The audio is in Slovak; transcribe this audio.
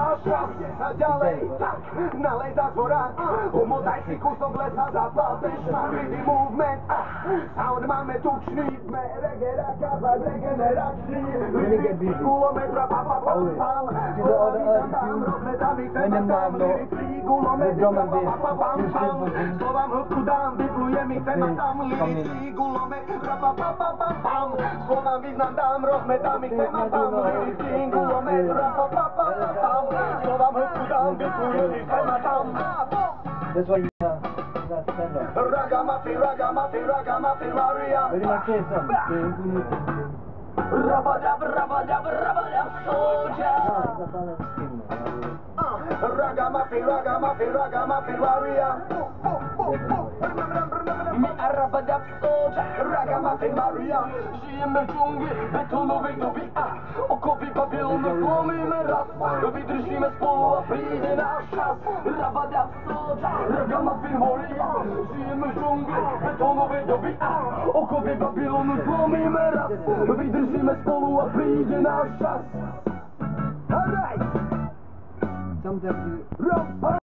náš čas. A ďalej, tak, nalej zatvora, umotaj si kúsok lesa, zapal ten šmar, rhythm movement, sound máme tučný, sme reggae raka, vibe regeneračný, kulometra, pa pa pam pam, slovám tam, rozmetami, chcem tam, lirický kulometra, pa pa pam pam, slovám hĺbku dám, vyplujem ich, chcem tam, lirický kulometra, pa pa pam pam, slovám význam dám, rozmetami, chcem tam, lirický kulometra, pa pa pam pam, slovám hĺbku dám, vyplujem ich, chcem tam. That's why you stand up. Ragamuffin, ragamuffin, ragamuffin warrior. Very much say something. Rabadab, rabadab, rabadab, soldier. Ragamuffin, ragamuffin, ragamuffin warrior. My rabadab, soldier. Ragamuffin warrior. Žijeme v džungli betonovej doby a okovy Babylonu zlomíme raz. Vydržíme spolu a príde náš čas. Rabadab, soldier. Ragamuffin warrior. Žijeme v džungli betonovej doby a okovy Babylonu zlomíme raz. Vydržíme spolu a príde náš čas. Alright! Sometimes you...